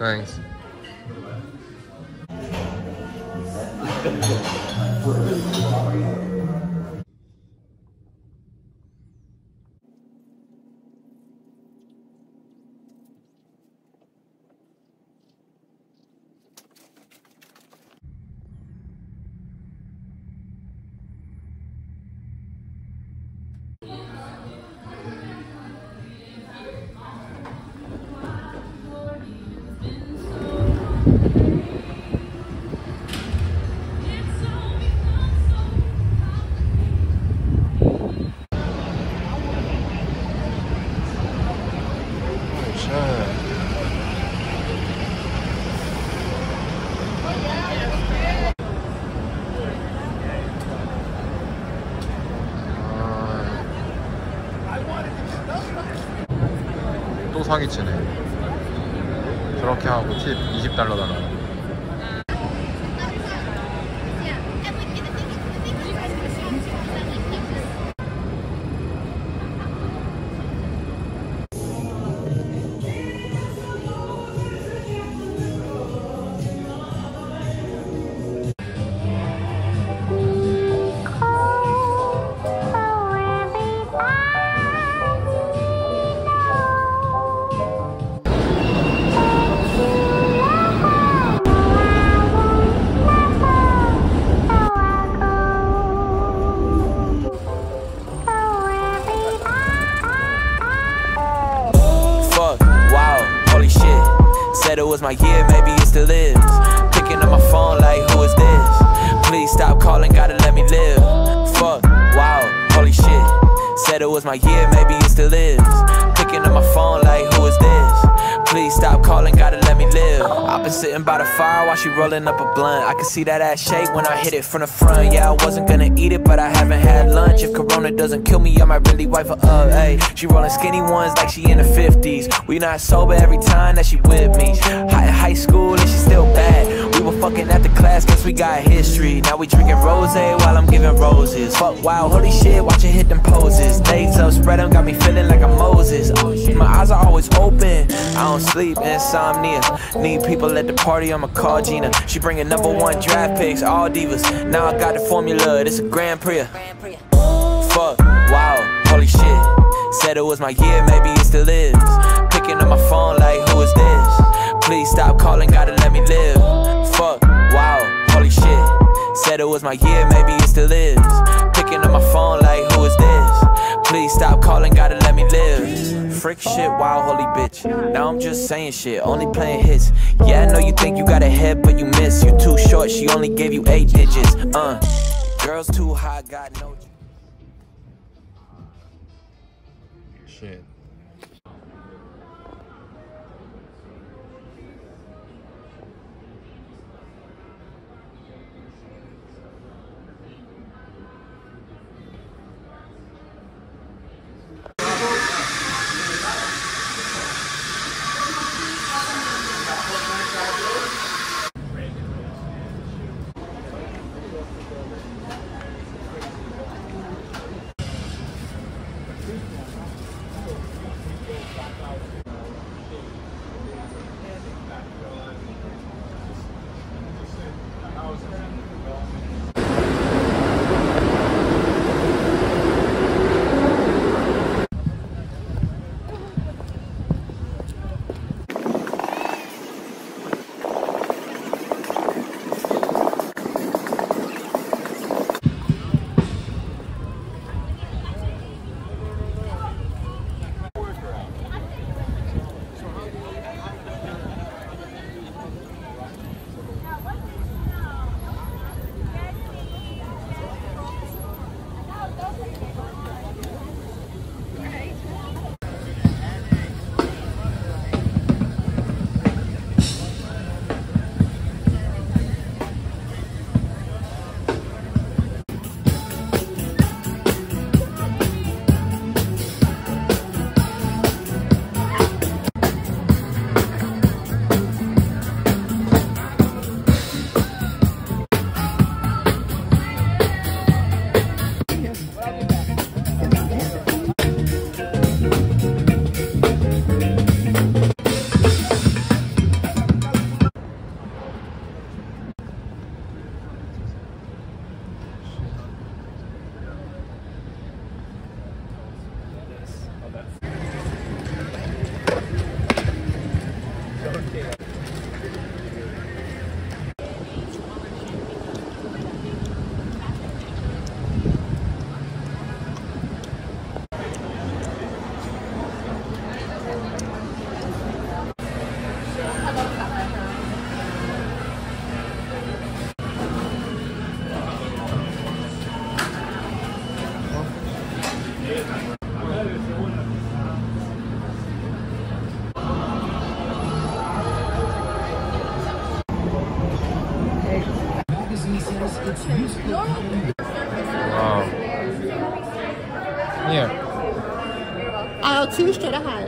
Thanks. 또 사기치네. 저렇게 하고 팁 $20 달라. Said it was my year, maybe it still is. Picking up my phone like, who is this? Please stop calling, gotta let me live. Fuck, wow, holy shit. Said it was my year, maybe it still is. Picking up my phone like, who is this? Please stop calling, gotta let me live. I've been sitting by the fire while she rolling up a blunt. I can see that ass shake when I hit it from the front. Yeah, I wasn't gonna eat it, but I haven't had lunch. If Corona doesn't kill me, I might really wipe her up, ayy. She rolling skinny ones like she in the 50s. We not sober every time that she with me. Hot in high school and she still bad. We were fucking at the class, guess we got history. Now we drinking rosé while I'm giving roses. Fuck wow, holy shit, watch it hit them poses. Legs up, spread them, got me feeling like I'm Moses. My eyes are always open, I don't sleep, insomnia. Need people at the party, I'ma call Gina. She bringing #1 draft picks, all divas. Now I got the formula, this a Grand Prix. Fuck, wow, holy shit. Said it was my year, maybe it still is. Picking up my phone like, who is this? Please stop calling, gotta let me live. Fuck, wow, holy shit. Said it was my year, maybe it still is. Picking up my phone like, who is this? Please stop calling, gotta let me live. Frick shit, wow, holy bitch. Now I'm just saying shit, only playing hits. Yeah, I know you think you got a head, but you miss. You too short, she only gave you 8 digits. Girls too hot, got no... Shit. Wow. Here. ，I'll choose 觉得还。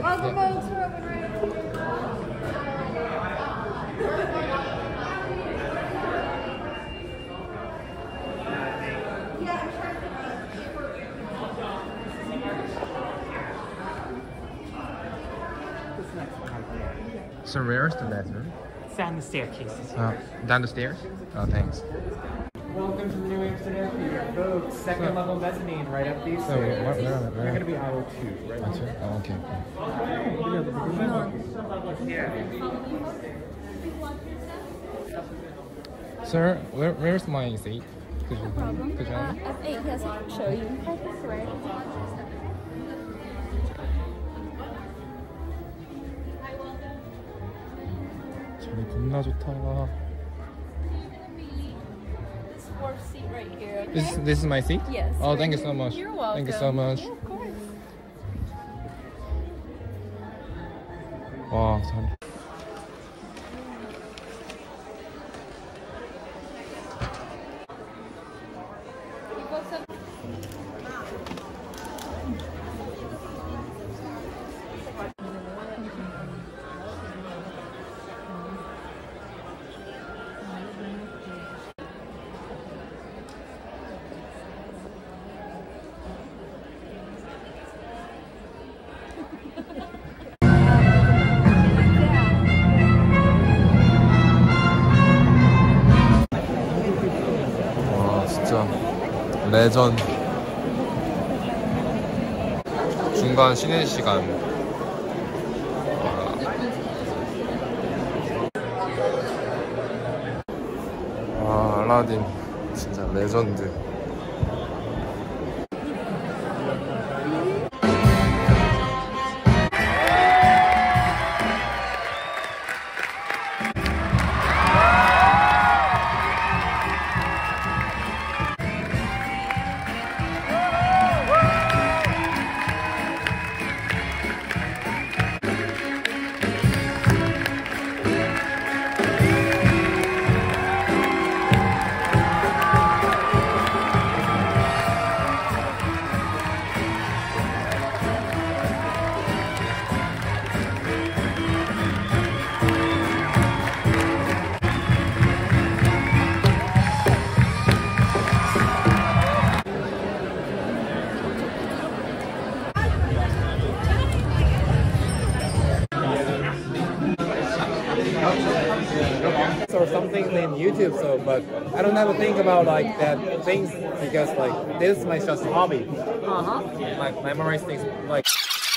So where's the bathroom? It's down the staircases. Down the stairs? Oh, thanks. Welcome to the New Amsterdam Theater, folks. Second level mezzanine, right up these So stairs. where? You're going to be aisle 2, right? Oh, okay. Sir, where's my seat? Could you, could you help me? F8 yes, I can show you. That's right. 자리 겁나 좋다. This fourth seat right here. Okay? This is my seat? Yes. Oh, right thank you here. so much. You're welcome. Thank you so much. Yeah, of course. 와, 잘. 와, 진짜 레전. 중간 쉬는 시간. 와, 알라딘 진짜 레전드. Or something in YouTube, so but I don't ever think about like that things because like this is my just hobby. Like memorize things like